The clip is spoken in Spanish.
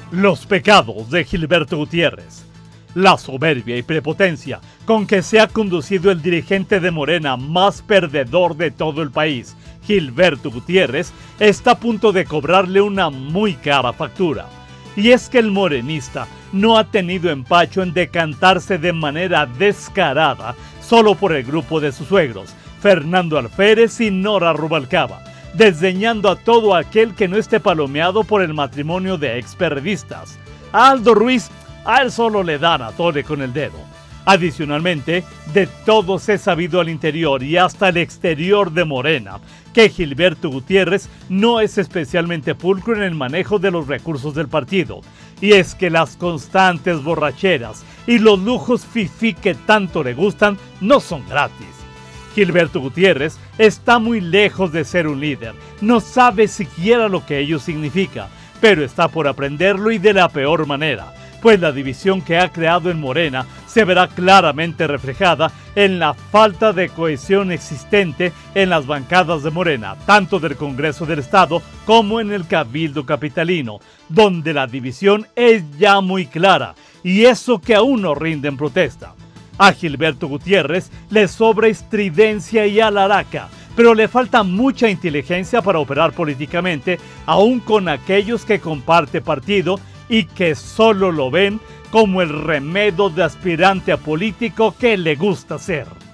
Los pecados de Gilberto Gutiérrez. La soberbia y prepotencia con que se ha conducido el dirigente de Morena más perdedor de todo el país, Gilberto Gutiérrez, está a punto de cobrarle una muy cara factura. Y es que el morenista no ha tenido empacho en decantarse de manera descarada solo por el grupo de sus suegros, Fernando Alférez y Nora Rubalcaba, desdeñando a todo aquel que no esté palomeado por el matrimonio de experiodistas. A Aldo Ruiz, a él solo le dan a tole con el dedo. Adicionalmente, de todos he sabido al interior y hasta el exterior de Morena que Gilberto Gutiérrez no es especialmente pulcro en el manejo de los recursos del partido. Y es que las constantes borracheras y los lujos fifí que tanto le gustan no son gratis. Gilberto Gutiérrez está muy lejos de ser un líder, no sabe siquiera lo que ello significa, pero está por aprenderlo y de la peor manera, pues la división que ha creado en Morena se verá claramente reflejada en la falta de cohesión existente en las bancadas de Morena, tanto del Congreso del Estado como en el Cabildo Capitalino, donde la división es ya muy clara, y eso que aún no rinde en protesta. A Gilberto Gutiérrez le sobra estridencia y alaraca, pero le falta mucha inteligencia para operar políticamente, aún con aquellos que comparte partido y que solo lo ven como el remedio de aspirante a político que le gusta ser.